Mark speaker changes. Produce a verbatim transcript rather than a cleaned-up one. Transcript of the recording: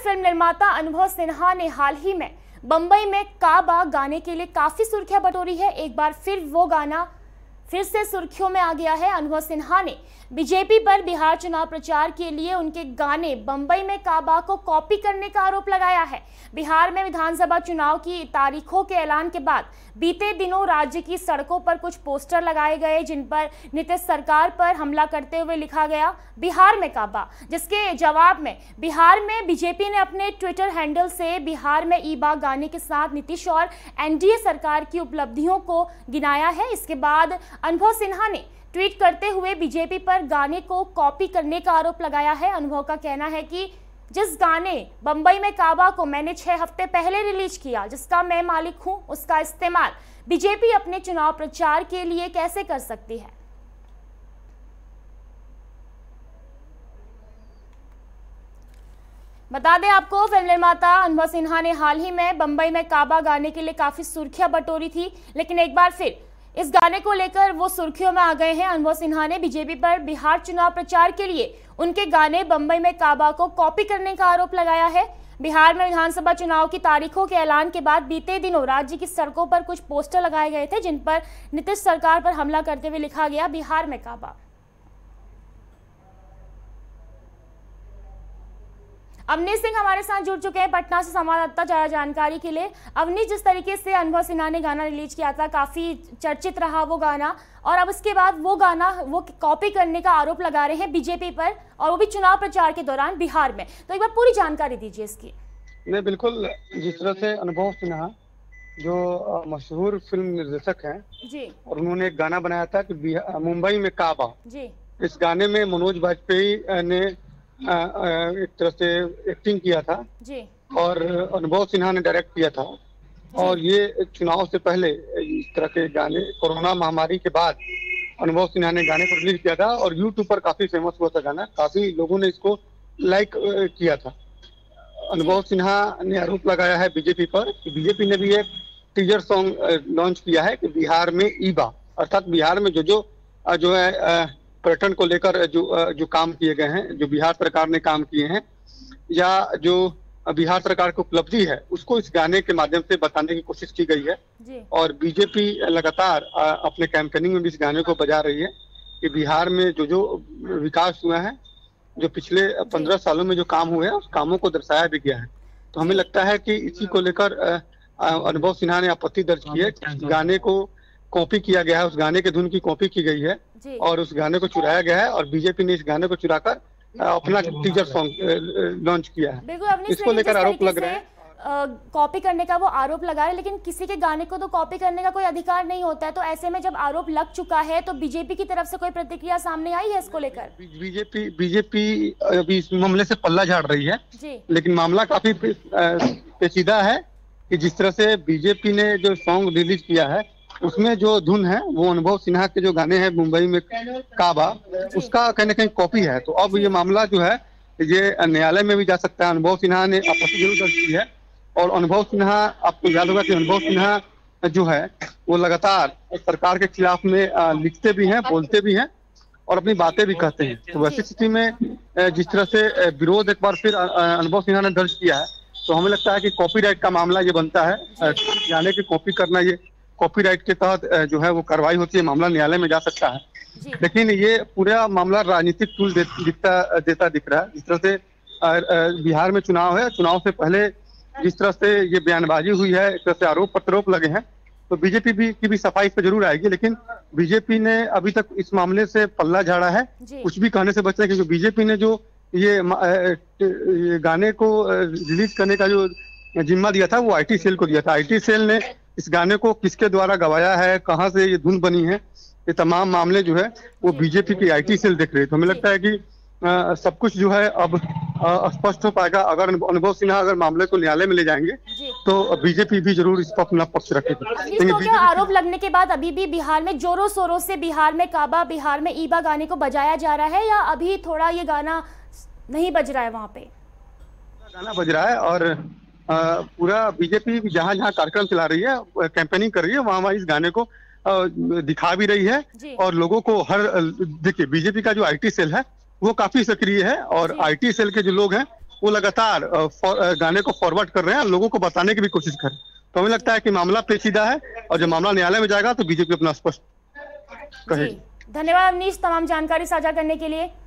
Speaker 1: Film निर्माता अनुभव सिन्हा ने हाल ही में बंबई में काबा गाने के लिए काफी सुर्खियां बटोरी है। एक बार फिर वो गाना फिर से सुर्खियों में आ गया है। अनुभव सिन्हा ने बीजेपी पर बिहार चुनाव प्रचार के लिए उनके गाने बंबई में काबा को कॉपी करने का आरोप लगाया है। बिहार में विधानसभा चुनाव की तारीखों के ऐलान के बाद बीते दिनों राज्य की सड़कों पर कुछ पोस्टर लगाए गए जिन पर नीतीश सरकार पर हमला करते हुए लिखा गया बिहार में काबा, जिसके जवाब में बिहार में बीजेपी ने अपने ट्विटर हैंडल से बिहार में ईबा गाने के साथ नीतीश और एनडीए सरकार की उपलब्धियों को गिनाया है। इसके बाद अनुभव सिन्हा ने ट्वीट करते हुए बीजेपी पर गाने को कॉपी करने का आरोप लगाया है। अनुभव का कहना है कि जिस गाने बंबई में काबा को मैंने छह हफ्ते पहले रिलीज किया, जिसका मैं मालिक हूं, उसका इस्तेमाल बीजेपी अपने चुनाव प्रचार के लिए कैसे कर सकती है। बता दें आपको, फिल्म निर्माता अनुभव सिन्हा ने हाल ही में बंबई में काबा गाने के लिए काफी सुर्खियां बटोरी थी, लेकिन एक बार फिर इस गाने को लेकर वो सुर्खियों में आ गए हैं। अनुभव सिन्हा ने बीजेपी पर बिहार चुनाव प्रचार के लिए उनके गाने बंबई में काबा को कॉपी करने का आरोप लगाया है। बिहार में विधानसभा चुनाव की तारीखों के ऐलान के बाद बीते दिनों राज्य की सड़कों पर कुछ पोस्टर लगाए गए थे जिन पर नीतीश सरकार पर हमला करते हुए लिखा गया बिहार में काबा। अवनीश सिंह हमारे साथ जुड़ चुके हैं पटना से संवाददाता ज्यादा जानकारी के लिए। अवनीश, जिस तरीके से अनुभव सिन्हा ने गाना रिलीज किया था, काफी चर्चित रहा वो गाना, और अब इसके बाद वो गाना वो कॉपी करने का आरोप लगा रहे हैं बीजेपी पर, और वो भी चुनाव प्रचार के दौरान बिहार में। तो एक बार पूरी जानकारी दीजिए इसकी।
Speaker 2: नहीं, बिल्कुल, जिस तरह से अनुभव सिन्हा जो मशहूर फिल्म निर्देशक हैं जी, और उन्होंने एक गाना बनाया था कि मुंबई में काबा जी। इस गाने में मनोज वाजपेयी ने आ, आ, एक तरह से एक्टिंग किया था जी, और अनुभव सिन्हा ने डायरेक्ट किया था। और ये चुनाव से पहले इस तरह के गाने, कोरोना महामारी के बाद अनुभव सिन्हा ने गाने को रिलीज किया था और यूट्यूब पर काफी फेमस हुआ था गाना, काफी लोगों ने इसको लाइक किया था। अनुभव सिन्हा ने आरोप लगाया है बीजेपी पर कि बीजेपी ने भी एक टीजर सॉन्ग लॉन्च किया है कि बिहार में ईबा, अर्थात बिहार में जो जो जो है पर्यटन को लेकर जो जो काम किए गए हैं, जो बिहार सरकार ने काम किए हैं, या जो बिहार सरकार की उपलब्धि है, उसको इस गाने के माध्यम से बताने की कोशिश की गई है जी। और बीजेपी लगातार अपने कैंपेनिंग में भी इस गाने को बजा रही है कि बिहार में जो जो विकास हुआ है, जो पिछले पंद्रह सालों में जो काम हुए हैं, उस कामों को दर्शाया भी गया है। तो हमें लगता है कि इसी को लेकर अनुभव सिन्हा ने आपत्ति दर्ज की है। गाने को कॉपी किया गया है, उस गाने के धुन की कॉपी की गई है और उस गाने को चुराया गया है, और बीजेपी ने इस गाने को चुराकर अपना टीजर सॉन्ग लॉन्च किया है। इसको लेकर आरोप लग रहा है,
Speaker 1: कॉपी करने का वो आरोप लगा रहे, लेकिन किसी के गाने को तो कॉपी करने का कोई अधिकार नहीं होता है। तो ऐसे में जब आरोप लग चुका है तो बीजेपी की तरफ से कोई प्रतिक्रिया सामने आई है इसको लेकर?
Speaker 2: बीजेपी बीजेपी अभी इस मामले से पल्ला झाड़ रही है जी, लेकिन मामला काफी पेचीदा है कि जिस तरह से बीजेपी ने जो सॉन्ग रिलीज किया है उसमें जो धुन है वो अनुभव सिन्हा के जो गाने हैं मुंबई में काबा, उसका कहीं ना कहीं कॉपी है। तो अब ये मामला जो है ये न्यायालय में भी जा सकता है। अनुभव सिन्हा ने आपत्ति जरूर दर्ज की है, और अनुभव सिन्हा, आपको याद होगा कि अनुभव सिन्हा जो है वो लगातार सरकार के खिलाफ में लिखते भी हैं, बोलते भी हैं और अपनी बातें भी कहते हैं। तो वैसी स्थिति में जिस तरह से विरोध एक बार फिर अनुभव सिन्हा ने दर्ज किया है, तो हमें लगता है कि कॉपीराइट का मामला ये बनता है। गाने की कॉपी करना, ये कॉपीराइट के तहत जो है वो कार्रवाई होती है, मामला न्यायालय में जा सकता है। लेकिन ये पूरा मामला राजनीतिक टूल दे, दिखता देता दिख रहा है। जिस तरह से बिहार में चुनाव है, चुनाव से पहले जिस तरह से ये बयानबाजी हुई है, इस तरह से आरोप प्रत्यारोप लगे हैं, तो बीजेपी भी की भी सफाई पे जरूर आएगी। लेकिन बीजेपी ने अभी तक इस मामले से पल्ला झाड़ा है, कुछ भी कहने से बचना है, क्योंकि बीजेपी ने जो ये, ये गाने को रिलीज करने का जो जिम्मा दिया था वो आईटी सेल को दिया था। आईटी सेल ने इस गाने को किसके द्वारा गवाया है, कहां से ये धुन बनी है, ये तमाम मामले जो है वो बीजेपी की आईटी सेल देख रही है। तो हमें लगता है कि आ, सब कुछ जो है अब स्पष्ट हो पाएगा। अगर अनुभव सिन्हा अगर मामले को न्यायालय में ले जाएंगे तो बीजेपी भी जरूर इस पर अपना पक्ष रखेगी।
Speaker 1: तो क्या आरोप लगने के बाद अभी भी बिहार में जोरों शोरों से बिहार में काबा, बिहार में ईबा गाने को बजाया जा रहा है, या अभी थोड़ा ये गाना नहीं बज रहा है? वहाँ पे
Speaker 2: गाना बज रहा है और आ, पूरा बीजेपी जहां जहां कार्यक्रम चला रही है, कैंपेनिंग कर रही है, वहां वहां इस गाने को आ, दिखा भी रही है। और लोगों को हर, देखिए बीजेपी का जो आईटी सेल है वो काफी सक्रिय है, और आईटी सेल के जो लोग हैं वो लगातार गाने को फॉरवर्ड कर रहे हैं, लोगों को बताने की भी कोशिश कर रहे हैं। तो हमें लगता है कि मामला पेचीदा है और जब मामला न्यायालय में जाएगा तो बीजेपी अपना स्पष्ट कहेगी।
Speaker 1: धन्यवाद अवनीश, तमाम जानकारी साझा करने के लिए।